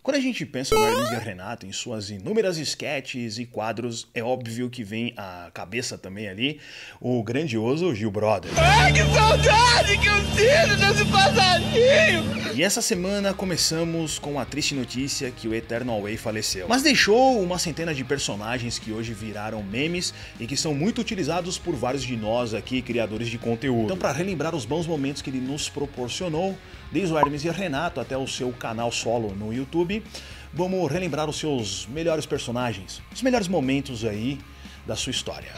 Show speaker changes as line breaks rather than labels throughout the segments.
Quando a gente pensa no Hermes e Renato, em suas inúmeras esquetes e quadros, é óbvio que vem à cabeça também ali o grandioso Gil Brother.
Ai, que saudade que eu sinto desse passarinho!
E essa semana começamos com a triste notícia que o eterno Away faleceu. Mas deixou uma centena de personagens que hoje viraram memes e que são muito utilizados por vários de nós aqui, criadores de conteúdo. Então, para relembrar os bons momentos que ele nos proporcionou, desde o Hermes e Renato até o seu canal solo no YouTube, vamos relembrar os seus melhores personagens, os melhores momentos aí da sua história.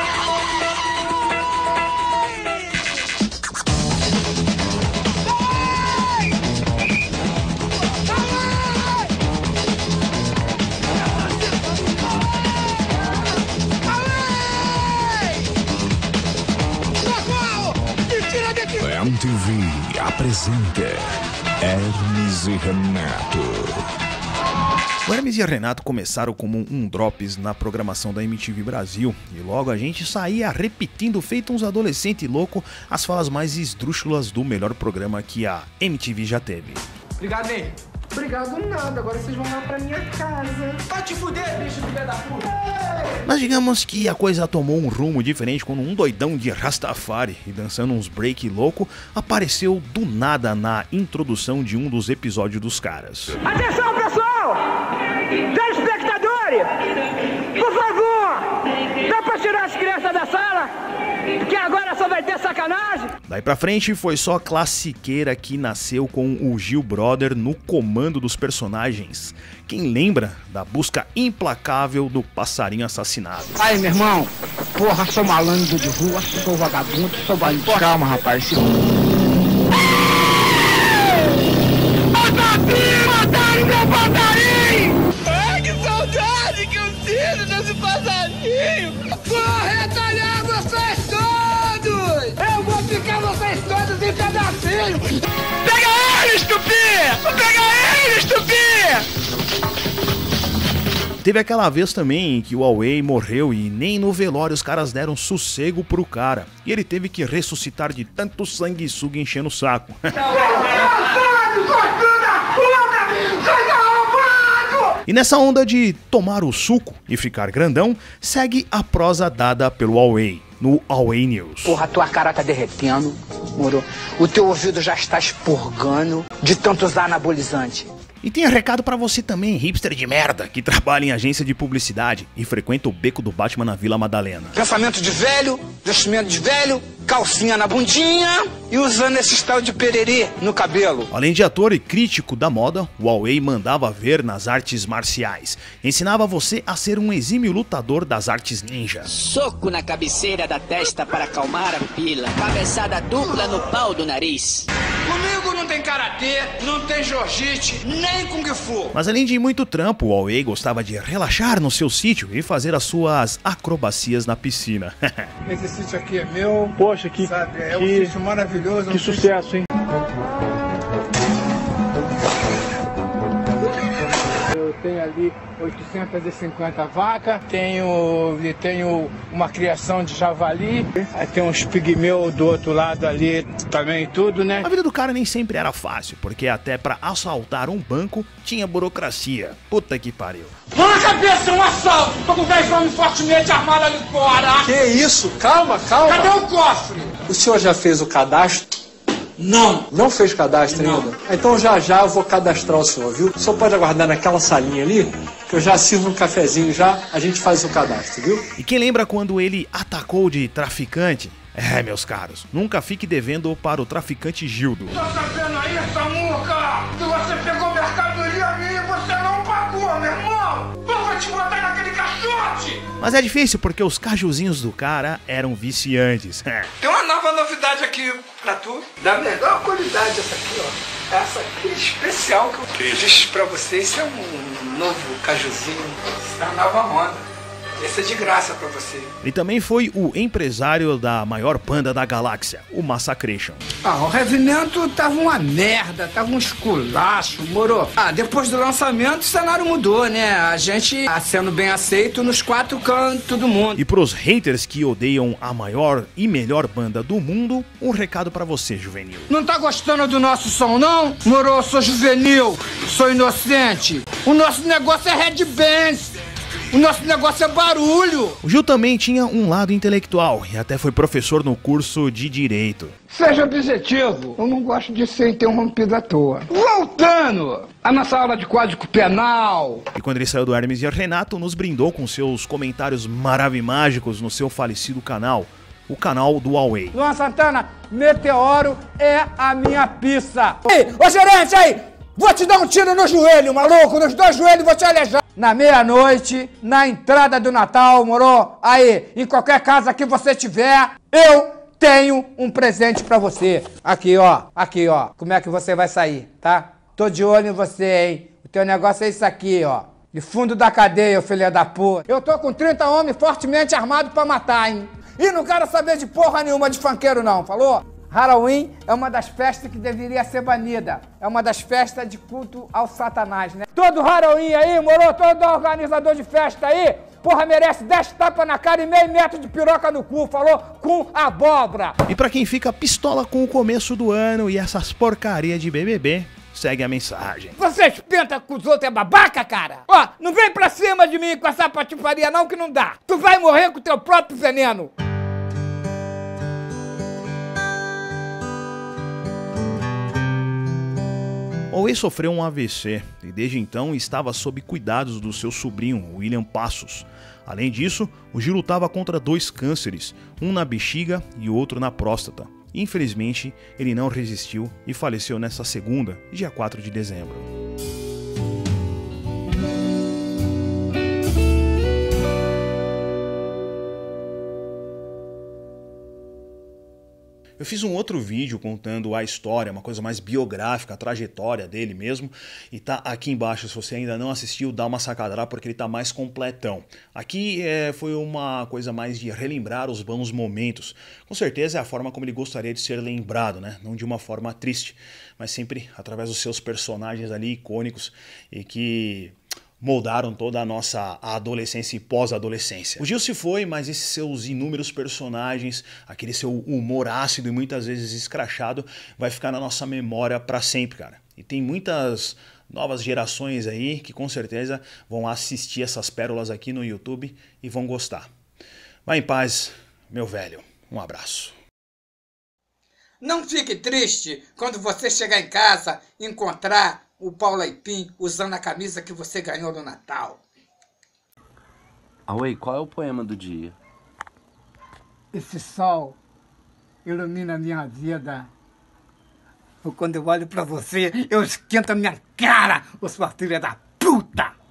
MTV apresenta Hermes e Renato.
O Hermes e Renato começaram como um drops na programação da MTV Brasil e logo a gente saía repetindo, feito uns adolescentes loucos, as falas mais esdrúxulas do melhor programa que a MTV já teve.
Obrigado, Ney.
Obrigado nada, agora vocês vão lá pra minha casa.
Vai te fuder, bicho de pé da puta.
Mas digamos que a coisa tomou um rumo diferente quando um doidão de Rastafari e dançando uns break louco apareceu do nada na introdução de um dos episódios dos caras.
Atenção, pessoal! Telespectadores! Por favor! Dá pra tirar as crianças da sala? Porque agora só vai ter sacanagem!
Daí pra frente foi só classiqueira que nasceu com o Gil Brother no comando dos personagens. Quem lembra da busca implacável do passarinho assassinado?
Aí, meu irmão, porra, sou malandro de rua, sou vagabundo, sou bandido. Calma, rapaz.
Mataram meu passarinho!
Ai, que saudade que eu sinto desse passarinho!
Vou retalhar vocês todos! Eu vou ficar vocês todos em pedacinhos!
Pega ele, Stupi! Pega ele, Stupi!
Teve aquela vez também que o Away morreu e nem no velório os caras deram sossego pro cara. E ele teve que ressuscitar de tanto sanguessuga enchendo o saco. E nessa onda de tomar o suco e ficar grandão, segue a prosa dada pelo Away, no Away News.
Porra, tua cara tá derretendo, moro? O teu ouvido já está expurgando de tanto usar anabolizante.
E tem recado pra você também, hipster de merda, que trabalha em agência de publicidade e frequenta o beco do Batman na Vila Madalena.
Pensamento de velho, vestimento de velho, calcinha na bundinha e usando esse tal de pererê no cabelo.
Além de ator e crítico da moda, o Away mandava ver nas artes marciais. Ensinava você a ser um exímio lutador das artes ninja.
Soco na cabeceira da testa para acalmar a pupila. Cabeçada dupla no pau do nariz.
Comigo não tem karatê, não tem jiu-jitsu, nem kung fu.
Mas além de muito trampo, o Away gostava de relaxar no seu sítio e fazer as suas acrobacias na piscina.
Esse sítio aqui é meu.
Poxa, que
um sítio maravilhoso.
Que sucesso, hein?
Eu tenho ali 850 vacas, tenho uma criação de javali, aí tem uns pigmeus do outro lado ali também, tudo, né?
A vida do cara nem sempre era fácil, porque até pra assaltar um banco tinha burocracia. Puta que pariu.
Mão na cabeça, um assalto! Tô com 10 homens fortemente armados ali fora!
Que isso? Calma, calma.
Cadê o cofre?
O senhor já fez o cadastro?
Não!
Não fez cadastro ainda? Então já eu vou cadastrar o senhor, viu? O senhor pode aguardar naquela salinha ali, que eu já sirvo um cafezinho já, a gente faz o cadastro, viu?
E quem lembra quando ele atacou de traficante? É, meus caros, nunca fique devendo para o traficante Gildo.
Tá sabendo aí, Samuca? Que você pegou mercadoria minha e você não pagou, meu irmão! Eu vou te botar naquele caixote!
Mas é difícil porque os cajuzinhos do cara eram viciantes.
Tem uma nova novidade aqui pra tu. Da melhor qualidade essa aqui, ó. Essa aqui é especial que eu fiz pra você. Esse é um novo cajuzinho da nova moda. Esse é de graça pra você.
Ele também foi o empresário da maior banda da galáxia, o Massacration.
O Revimento tava uma merda, tava um esculacho, moro? Depois do lançamento o cenário mudou, né? A gente sendo bem aceito nos 4 cantos do mundo.
E pros haters que odeiam a maior e melhor banda do mundo, um recado pra você, juvenil.
Não tá gostando do nosso som, não? Moro, sou juvenil, sou inocente. O nosso negócio é headbands. O nosso negócio é barulho.
O Gil também tinha um lado intelectual e até foi professor no curso de Direito.
Seja objetivo. Eu não gosto de ser interrompido à toa. Voltando à nossa aula de Código Penal.
E quando ele saiu do Hermes e Renato, nos brindou com seus comentários maravimágicos no seu falecido canal, o canal do Huawei.
Luan Santana, Meteoro é a minha pizza. Ei, ô gerente aí, vou te dar um tiro no joelho, maluco, nos 2 joelhos vou te alejar. Na meia-noite, na entrada do Natal, moro? Aí, em qualquer casa que você tiver, eu tenho um presente pra você. Aqui, ó. Aqui, ó. Como é que você vai sair, tá? Tô de olho em você, hein? O teu negócio é isso aqui, ó. De fundo da cadeia, filha da puta. Eu tô com 30 homens fortemente armados pra matar, hein? E não quero saber de porra nenhuma de funkeiro, não, falou? Halloween é uma das festas que deveria ser banida. É uma das festas de culto ao Satanás, né? Todo Halloween aí, moro? Todo organizador de festa aí, porra, merece 10 tapas na cara e meio metro de piroca no cu, falou? Com abóbora.
E pra quem fica pistola com o começo do ano e essas porcaria de BBB, segue a mensagem.
Vocês pensam que os outros é babaca, cara? Ó, não vem pra cima de mim com essa patifaria não que não dá. Tu vai morrer com teu próprio veneno.
Huawei sofreu um AVC e desde então estava sob cuidados do seu sobrinho, William Passos. Além disso, o Gil lutava contra 2 cânceres, um na bexiga e outro na próstata. Infelizmente, ele não resistiu e faleceu nesta segunda, dia 4 de dezembro. Eu fiz um outro vídeo contando a história, uma coisa mais biográfica, a trajetória dele mesmo, e tá aqui embaixo, se você ainda não assistiu, dá uma sacada lá porque ele tá mais completão. Aqui foi uma coisa mais de relembrar os bons momentos. Com certeza é a forma como ele gostaria de ser lembrado, né? Não de uma forma triste, mas sempre através dos seus personagens ali icônicos e que moldaram toda a nossa adolescência e pós-adolescência. O Gil se foi, mas esses seus inúmeros personagens, aquele seu humor ácido e muitas vezes escrachado, vai ficar na nossa memória para sempre, cara. E tem muitas novas gerações aí que com certeza vão assistir essas pérolas aqui no YouTube e vão gostar. Vai em paz, meu velho. Um abraço.
Não fique triste quando você chegar em casa e encontrar o Paulo Aipim usando a camisa que você ganhou no Natal.
Huawei, qual é o poema do dia?
Esse sol ilumina a minha vida. Quando eu olho pra você, eu esquento a minha cara, ô sua filha da puta!